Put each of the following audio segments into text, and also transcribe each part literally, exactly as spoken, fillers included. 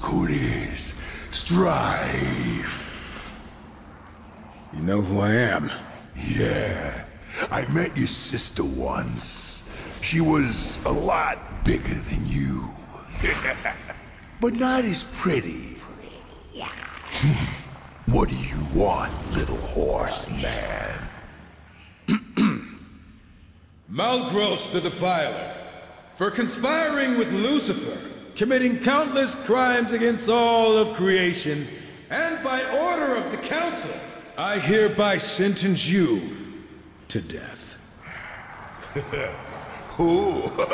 who it is. Strife. You know who I am? Yeah. I met your sister once. She was a lot bigger than you. But not as pretty. What do you want, little horse man? Malgros the Defiler, for conspiring with Lucifer, committing countless crimes against all of creation, and by order of the Council, I hereby sentence you to death. Who?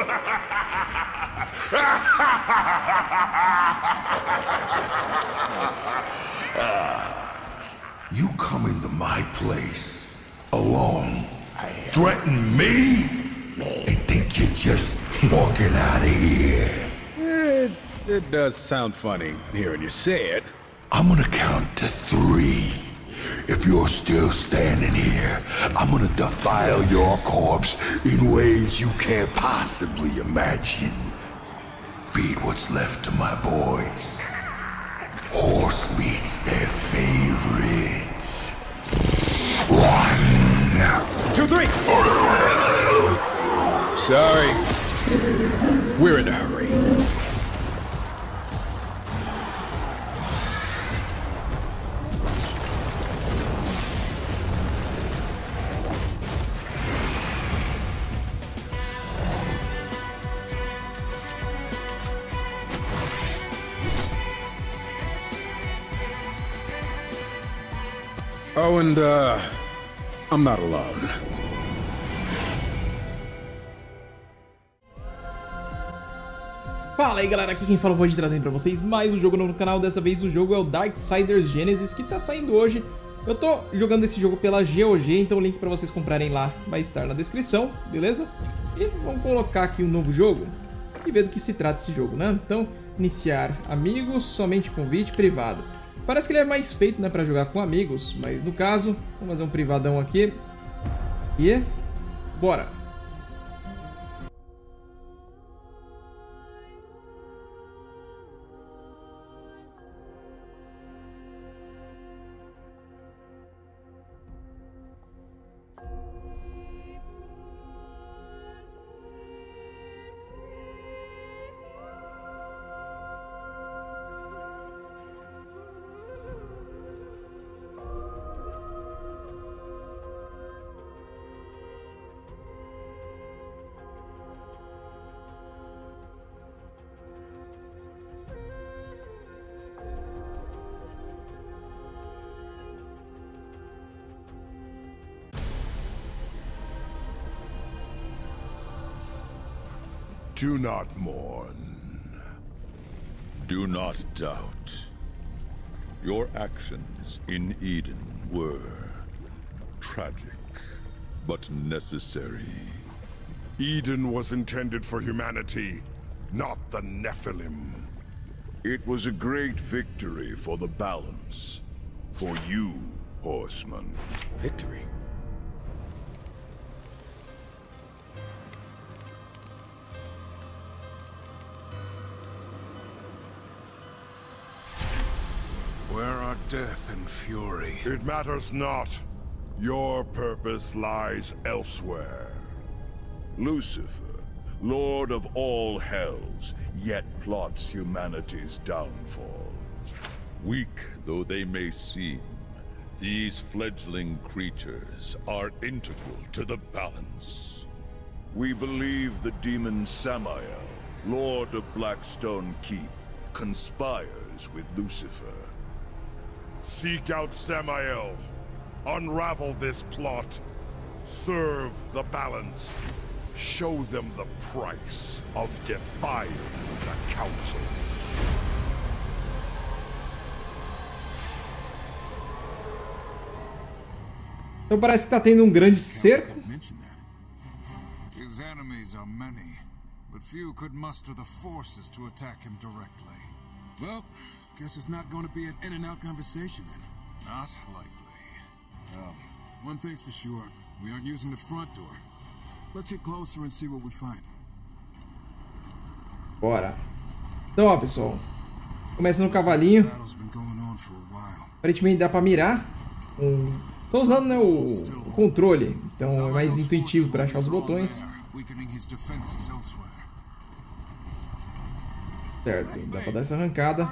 You come into my place alone, threaten me, and think you're just walking out of here. It, it does sound funny hearing you say it. I'm gonna count to three. If you're still standing here, I'm gonna defile your corpse in ways you can't possibly imagine. Feed what's left to my boys. Horse meat's their favorite. One. Two, three! Sorry. We're in a hurry. Oh, and, uh, I'm not alone. Fala aí galera, aqui quem fala é o Void, trazendo pra vocês mais um jogo novo no canal. Dessa vez o jogo é o Darksiders Genesis, que tá saindo hoje. Eu tô jogando esse jogo pela G O G, então o link pra vocês comprarem lá vai estar na descrição, beleza? E vamos colocar aqui um novo jogo e ver do que se trata esse jogo, né? Então, iniciar amigos, somente convite privado. Parece que ele é mais feito, né, pra jogar com amigos, mas no caso, vamos fazer um privadão aqui. E bora! Do not mourn. Do not doubt. Your actions in Eden were tragic, but necessary. Eden was intended for humanity, not the Nephilim. It was a great victory for the balance. For you, Horseman. Victory? Where are death and fury? It matters not. Your purpose lies elsewhere. Lucifer, Lord of all hells, yet plots humanity's downfall. Weak though they may seem, these fledgling creatures are integral to the balance. We believe the demon Samael, Lord of Blackstone Keep, conspires with Lucifer. Seek out Samael. Unravel this plot. Serve the balance. Show them the price of defying the Council. Então parece que tá tendo um grande cerco. His enemies are many, but few could muster the forces to attack him directly. Well, guess it's not going to be an in-and-out conversation then. Not likely. Well, one thing's for sure. We aren't using the front door. Let's get closer and see what we find. Bora. Então, ó, pessoal. Começa no cavalinho. Aparentemente dá pra mirar. Um... Tô usando, né, o... o controle, então é mais intuitivo para achar os botões. Certo, dá pra dar essa arrancada.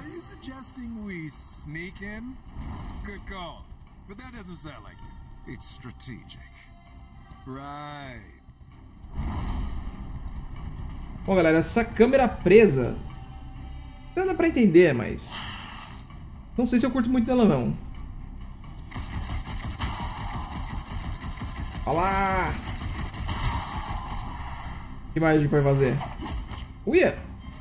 Bom, galera, essa câmera presa não dá pra entender, mas não sei se eu curto muito dela, não. Olha lá! O que mais a gente pode fazer? Uia!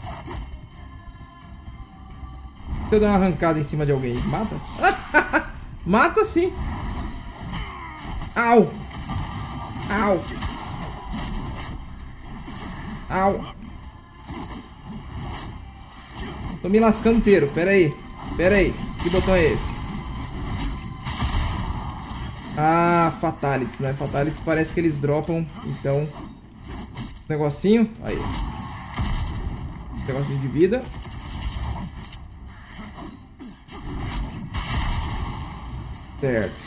Se eu dar uma arrancada em cima de alguém, mata? Mata sim! Au! Au! Au! Tô me lascando inteiro, pera aí. Pera aí, que botão é esse? Ah, Fatalities, né? Fatalities parece que eles dropam, então... Negocinho, aí. Negocinho de vida. Certo.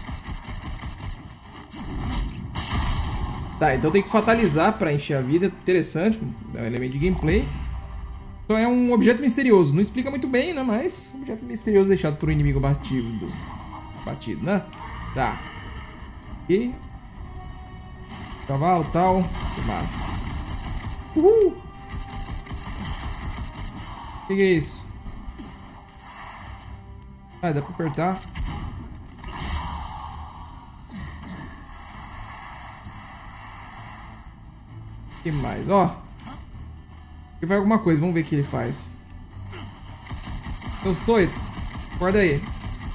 Tá, então tem que fatalizar pra encher a vida. Interessante, é um elemento de gameplay. Então é um objeto misterioso. Não explica muito bem, né? Mas um objeto misterioso deixado por um inimigo batido. Batido, né? Tá. E... Cavalo, tal. Que massa. Uhul! O que, que é isso? Ah, dá pra apertar. O que mais? Ó. Ele vai alguma coisa. Vamos ver o que ele faz. Seus doidos. Acorda aí.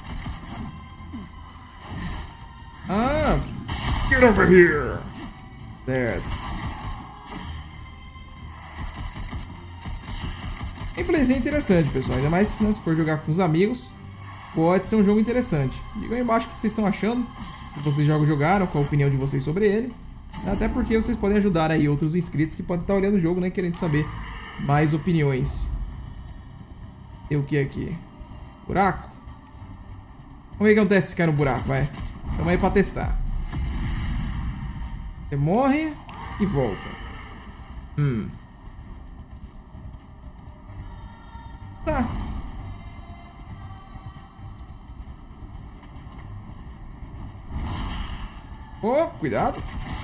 Ah! Get over here! Certo. Gameplayzinho interessante, pessoal. Ainda mais, né, se for jogar com os amigos. Pode ser um jogo interessante. Digam aí embaixo o que vocês estão achando. Se vocês já jogaram, qual a opinião de vocês sobre ele. Até porque vocês podem ajudar aí outros inscritos que podem estar olhando o jogo, né? Querendo saber mais opiniões. Tem o que aqui? Buraco? Vamos ver o que acontece se cair no buraco, vai. Vamos aí pra testar. Você morre e volta. Hum. Tá. Oh, cuidado.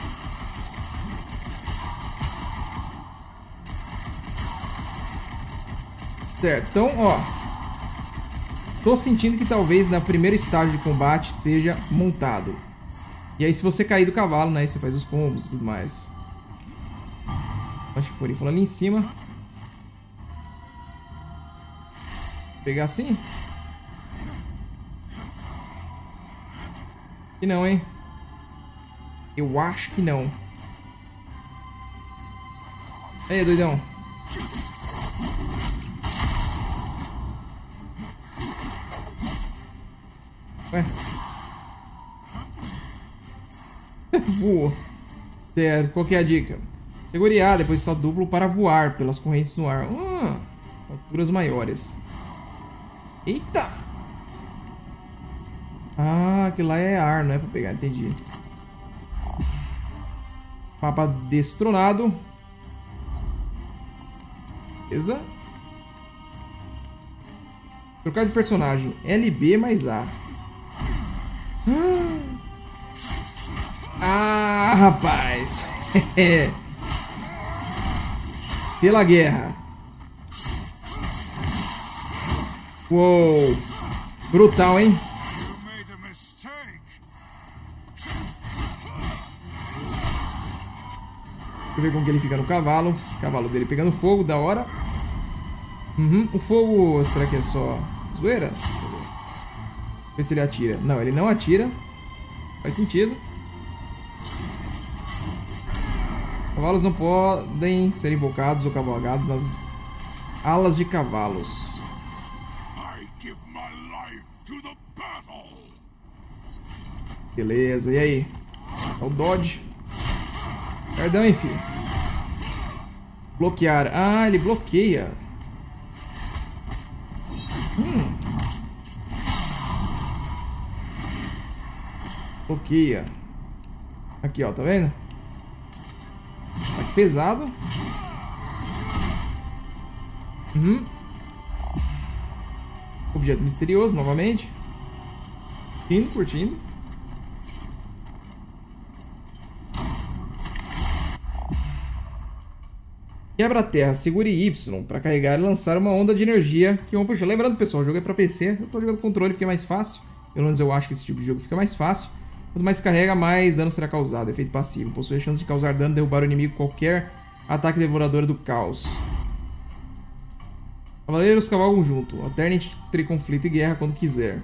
Certo, então, ó. Tô sentindo que talvez na primeiro estágio de combate seja montado. E aí se você cair do cavalo, né, você faz os combos e tudo mais. Acho que foi falando ali em cima. Vou pegar assim? E não, hein? Eu acho que não. Aí, doidão. Ué. Voou. Certo, qual que é a dica? Segure A, depois salto duplo para voar pelas correntes no ar. Ah, alturas maiores. Eita! Ah, aquilo lá é ar, não é pra pegar, entendi. Mapa destronado. Beleza. Trocar de personagem. L B mais A. Ah, rapaz. Pela guerra. Uou. Brutal, hein? Deixa eu ver como que ele fica no cavalo. O cavalo dele pegando fogo, da hora. Uhum. O fogo, será que é só zoeira? Deixa eu ver. Ver se ele atira. Não, ele não atira. Faz sentido. Cavalos não podem ser invocados ou cavalgados nas alas de cavalos. Beleza, e aí? É o Dodge. Perdão, enfim. Bloquear. Ah, ele bloqueia. Hum. Bloqueia. Aqui, ó, tá vendo? Tá pesado. Uhum. Objeto misterioso, novamente. Curtindo, curtindo. Quebra-terra, segure Y para carregar e lançar uma onda de energia que vão puxar. Lembrando, pessoal, o jogo é para P C. Eu tô jogando controle porque é mais fácil. Pelo menos eu acho que esse tipo de jogo fica mais fácil. Quanto mais carrega, mais dano será causado. Efeito passivo. Possui a chance de causar dano e derrubar o inimigo com qualquer ataque devorador do caos. Cavaleiros cavalgam junto. Alterne entre conflito e guerra quando quiser.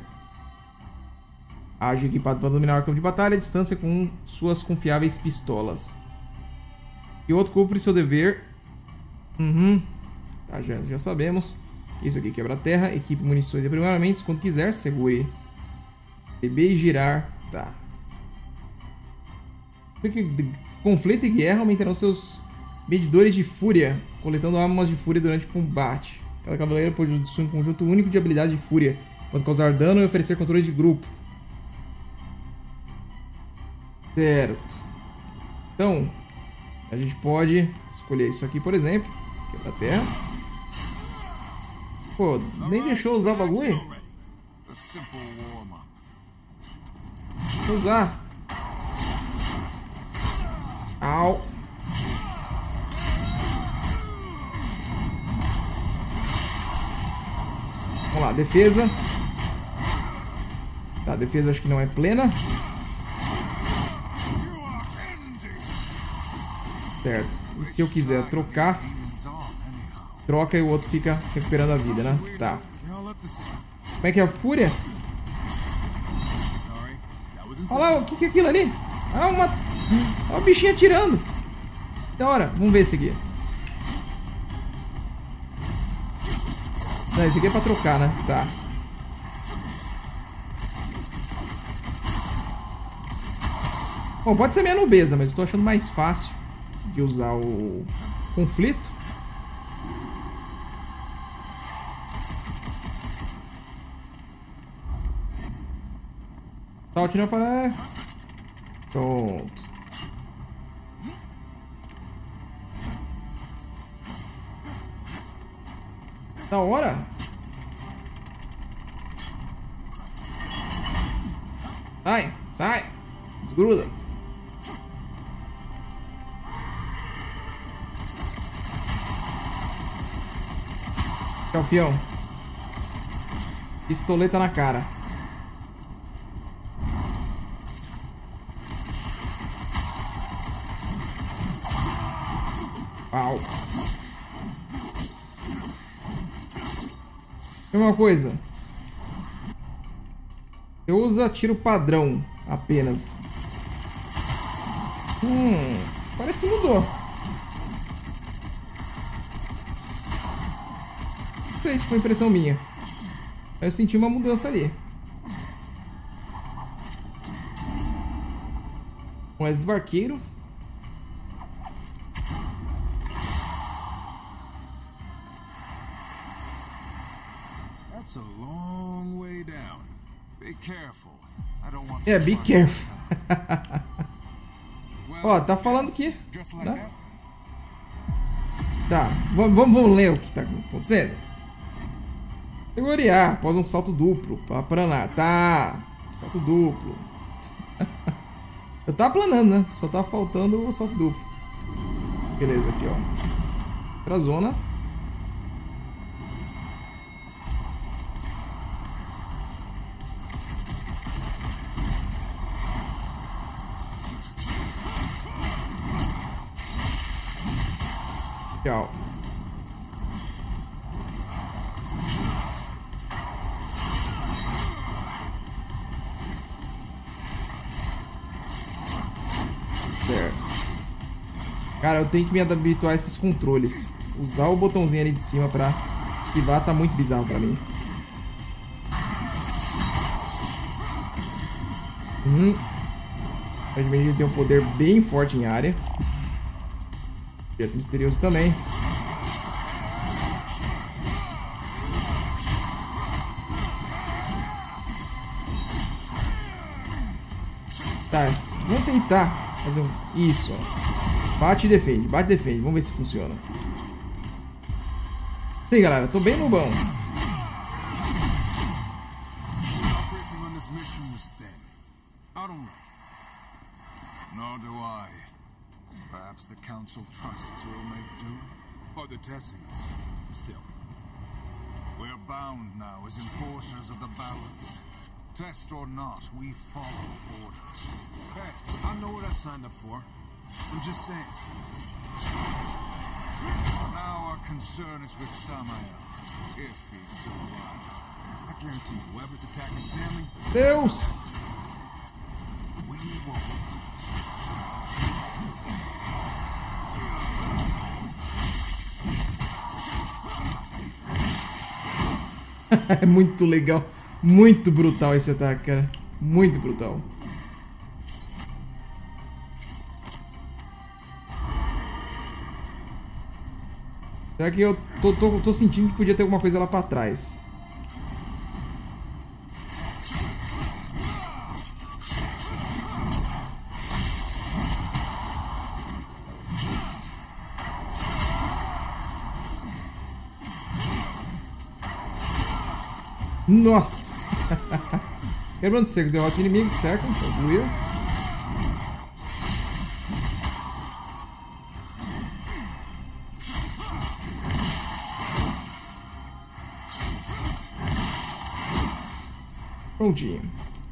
Age equipado para dominar o campo de batalha à distância com suas confiáveis pistolas. E outro cumpre seu dever. Uhum. Tá, já, já sabemos. Isso aqui quebra a terra. Equipe munições e aprimoramentos quando quiser. Segure B B e girar. Tá. Conflito e guerra aumentarão seus medidores de fúria, coletando armas de fúria durante o combate. Cada cavaleiro pode possuir um conjunto único de habilidades de fúria. Pode causar dano e oferecer controle de grupo. Certo. Então, a gente pode escolher isso aqui, por exemplo. Quebra terras. Pô, nem deixou usar o bagulho? Vou usar. Au. Vamos lá, defesa. Tá, defesa acho que não é plena. Certo. E se eu quiser trocar, troca e o outro fica recuperando a vida, né? Tá. Como é que é a fúria? Olha lá, o que, que é aquilo ali? Ah, uma... Olha o bichinho atirando. Da hora. Vamos ver esse aqui. Não, esse aqui é pra trocar, né? Tá. Bom, pode ser minha nubeza, mas eu tô achando mais fácil de usar o conflito. Salte na parede. Pronto. Da hora. Sai, sai. Desgruda. Tchau, fião. Pistoleta na cara. Pau. Uma coisa. Eu uso tiro padrão apenas. Hum, parece que mudou. Não sei se foi impressão minha. Eu senti uma mudança ali. Moeda do barqueiro. É, be careful. Ó, tá falando que... Tá, tá. Vamos, vamos ler o que tá acontecendo. Categoria A, após um salto duplo. Pra planar. Tá. Salto duplo. Eu tava planando, né? Só tá faltando o salto duplo. Beleza, aqui, ó. Pra zona. Tchau. Certo. Cara, eu tenho que me habituar a esses controles. Usar o botãozinho ali de cima pra esquivar tá muito bizarro pra mim. Hum. Ele tem um poder bem forte em área. Objeto misterioso também. Tá, vamos tentar fazer um... Isso, ó. Bate e defende, bate e defende. Vamos ver se funciona. Sim, galera, tô bem no bom. Nor do I. Perhaps the Council trusts will make do. Or they're testing us. Still. We're bound now as enforcers of the balance. Test or not, we follow orders. Hey, I know what I signed up for. I'm just saying. Now our concern is with Samael. If he's still alive. I guarantee you, whoever's attacking Sammy... Deus! We won't. É muito legal, muito brutal esse ataque, cara. Muito brutal. Será que eu tô, tô, tô sentindo que podia ter alguma coisa lá pra trás? Nossa! Quebrando seco, derrota o inimigo, certo? Concluiu. Prontinho.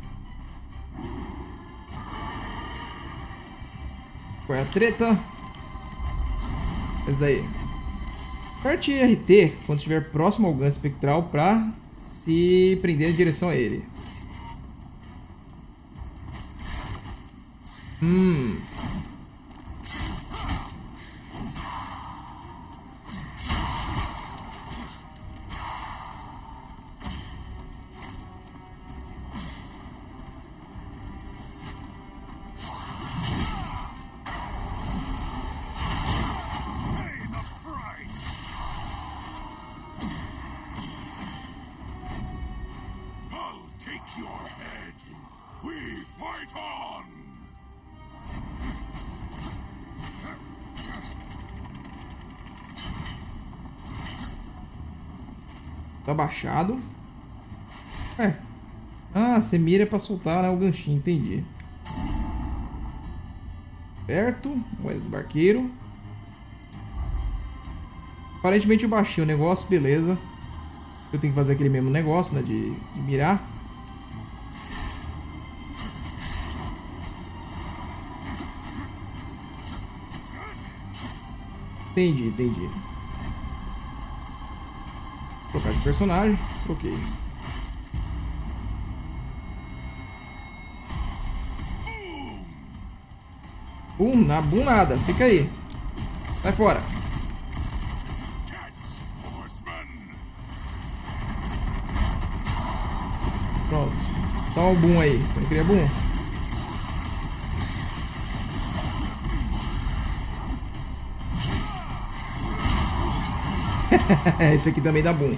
Qual é a treta? Esse daí. Aperte R T quando estiver próximo ao gancho espectral para se prender em direção a ele. Hum. Tá baixado. É. Ah, você mira pra soltar, né, o ganchinho, entendi. Perto, moeda do barqueiro. Aparentemente eu baixei o negócio, beleza. Eu tenho que fazer aquele mesmo negócio, né, de, de mirar. Entendi, entendi. Trocar de personagem, troquei. Bum, na bum nada, fica aí. Sai fora. Pronto. Toma o boom aí. Você não queria boom? Esse aqui também dá boom.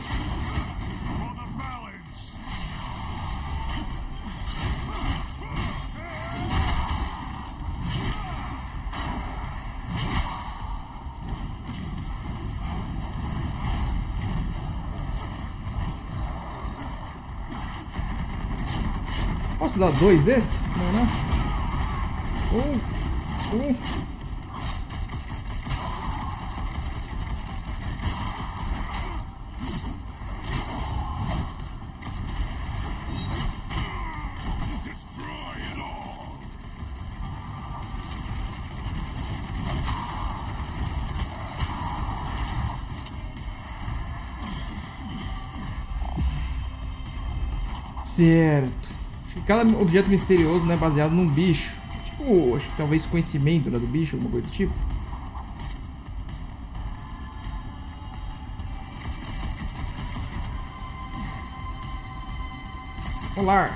Posso dar dois desses? Não, não. Um. Um. Certo. Acho que cada objeto misterioso, né, baseado num bicho. Tipo, acho que talvez conhecimento, né, do bicho, alguma coisa do tipo. Olá.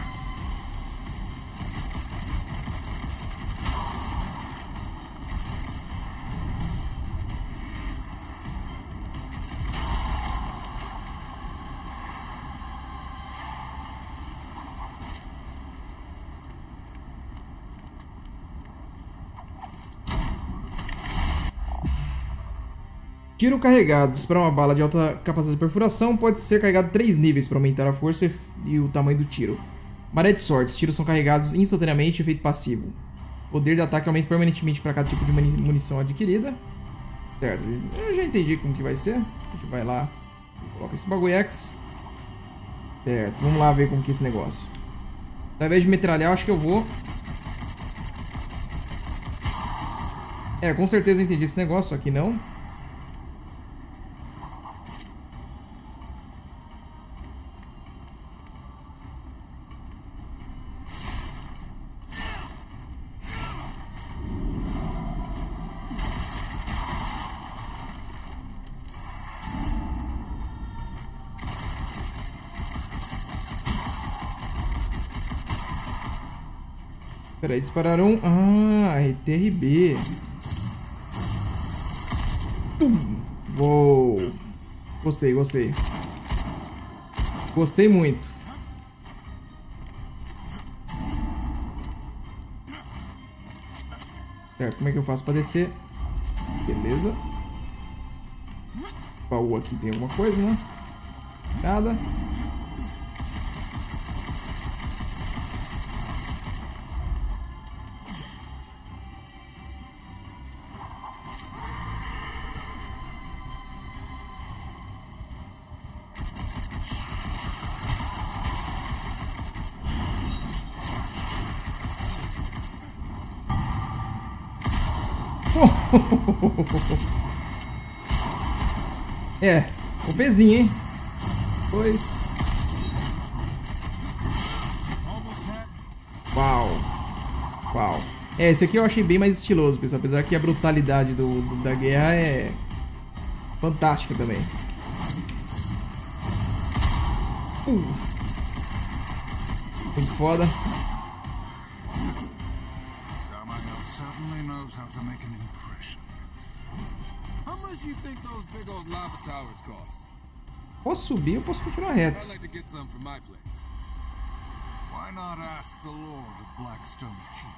Tiro carregado. Disparar uma bala de alta capacidade de perfuração. Pode ser carregado três níveis para aumentar a força e o tamanho do tiro. Maré de sorte. Os tiros são carregados instantaneamente. Efeito passivo. Poder de ataque aumenta permanentemente para cada tipo de munição adquirida. Certo. Eu já entendi como que vai ser. A gente vai lá. Coloca esse bagulho X. Certo. Vamos lá ver como que é esse negócio. Ao invés de metralhar, eu acho que eu vou... É, com certeza eu entendi esse negócio, só que não. Peraí, dispararam... Ah, R T R B. Uou. Gostei, gostei. Gostei muito. Certo, como é que eu faço pra descer? Beleza. Baú aqui tem alguma coisa, né? Nada. É, o pezinho, hein? Pois. Uau. Uau. É, esse aqui eu achei bem mais estiloso, pessoal. Apesar que a brutalidade do, do, da guerra é fantástica também. Uh. Muito foda. Posso subir ou posso continuar reto? Why not ask the Lord of Blackstone Keep?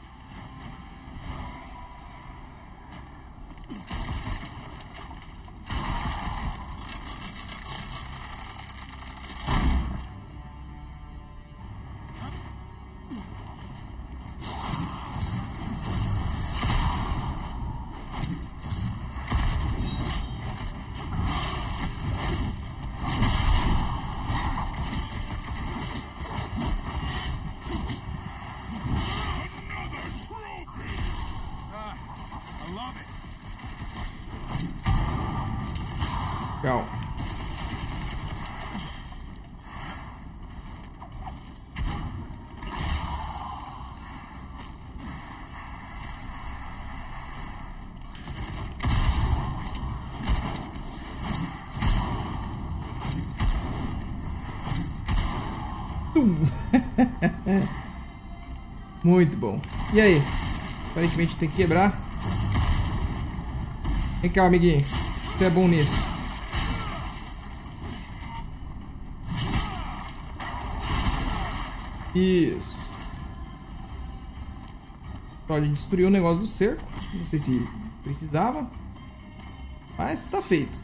Legal. Muito bom. E aí? Aparentemente tem que quebrar. Vem cá, amiguinho. Você é bom nisso. Isso. Pode destruir o negócio do cerco. Não sei se precisava. Mas tá feito.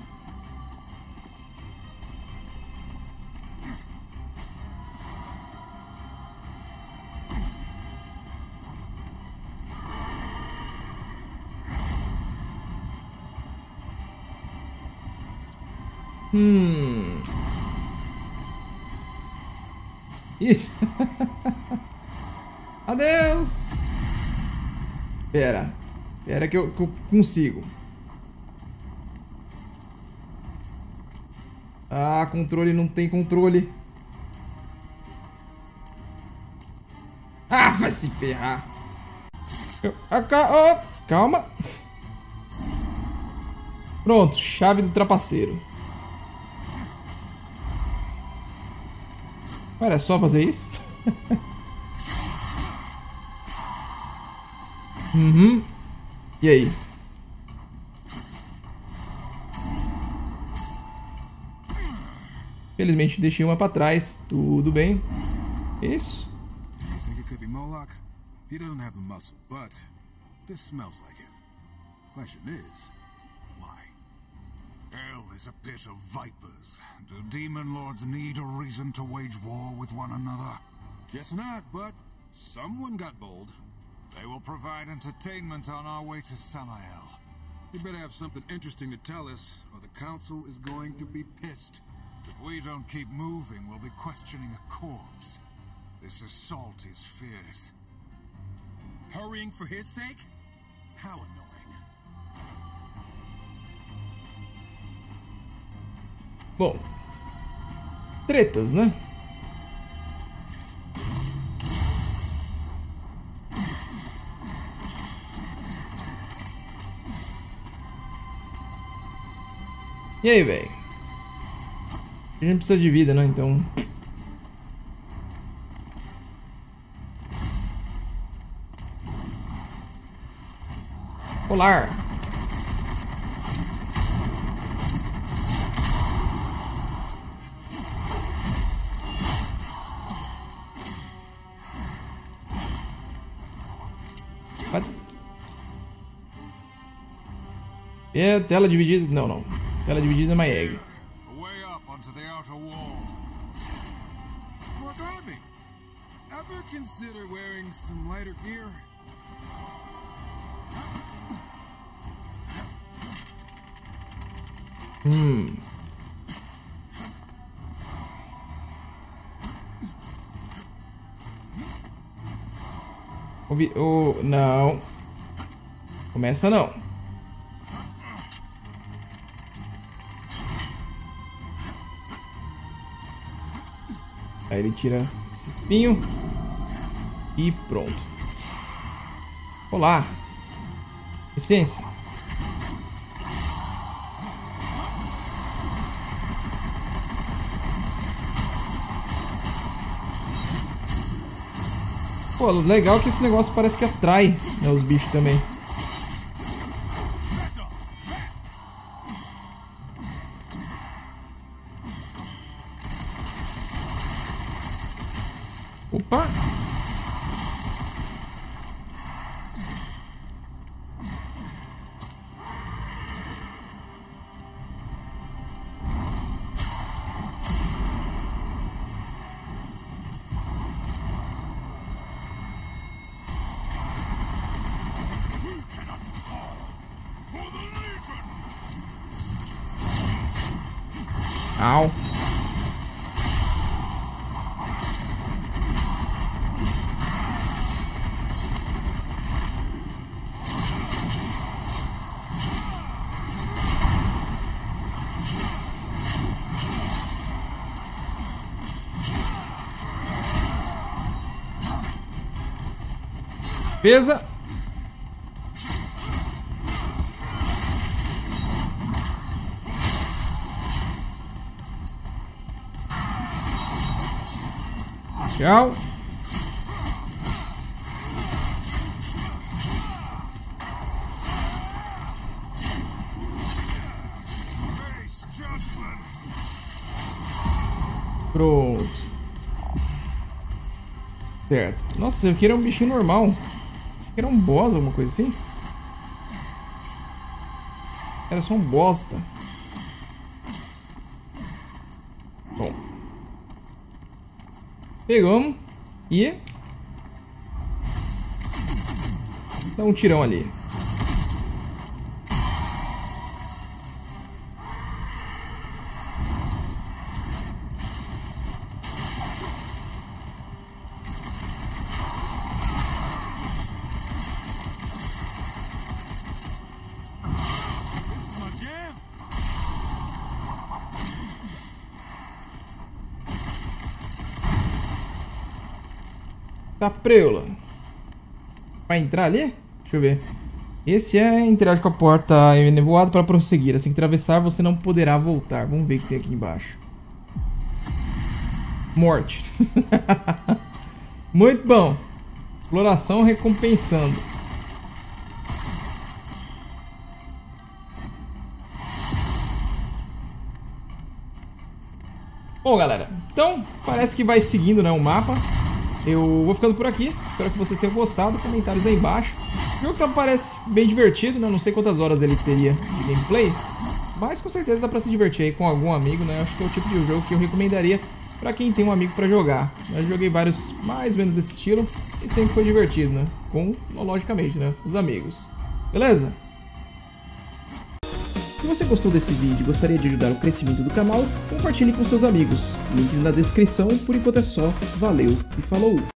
Hum. Ih. Adeus. Pera. Pera que eu, que eu consigo. Ah, controle não tem controle. Ah, vai se ferrar. Eu, ah, oh, calma. Pronto, chave do trapaceiro. Era só fazer isso? Uhum. E aí? Felizmente deixei uma pra trás. Tudo bem. Isso. You think it could be Moloch? He doesn't have the muscle, but this smells like him. Question is, why? is a pit of vipers. Do demon lords need a reason to wage war with one another? Guess not, but someone got bold. They will provide entertainment on our way to Samael. You better have something interesting to tell us, or the council is going to be pissed. If we don't keep moving, we'll be questioning a corpse. This assault is fierce. Hurrying for his sake? How annoying. Bom, tretas, né? E aí, velho? A gente precisa de vida, né? Então... Polar. É tela dividida. Não, não. Tela dividida é my egg. Way up onto the outer wall. Mark Arby, ever consider wearing some lighter gear? Hum. Ouvi... Oh, não. Começa não. Aí ele tira esse espinho. E pronto. Olá. Licença. Pô, legal que esse negócio parece que atrai, né, os bichos também. Opa! Au. Pesa. Tchau. Pronto. Certo. Nossa, eu queria um bichinho normal. Era um boss, alguma coisa assim? Era só um bosta. Bom. Pegamos. E... dá um tirão ali. Tá preula. Vai entrar ali? Deixa eu ver. Esse é interage com a porta nevoada para prosseguir. Assim que atravessar, você não poderá voltar. Vamos ver o que tem aqui embaixo. Morte. Muito bom. Exploração recompensando. Bom, galera. Então, parece que vai seguindo, né, o mapa. Eu vou ficando por aqui, espero que vocês tenham gostado, comentários aí embaixo. O jogo tá, parece bem divertido, né? Não sei quantas horas ele teria de gameplay, Mas com certeza dá pra se divertir aí com algum amigo, né? Acho que é o tipo de jogo que eu recomendaria pra quem tem um amigo pra jogar. Eu joguei vários mais ou menos desse estilo e sempre foi divertido, né? Com, logicamente, né? Os amigos. Beleza? Se você gostou desse vídeo e gostaria de ajudar o crescimento do canal, compartilhe com seus amigos. Links na descrição. Por enquanto é só. Valeu e falou!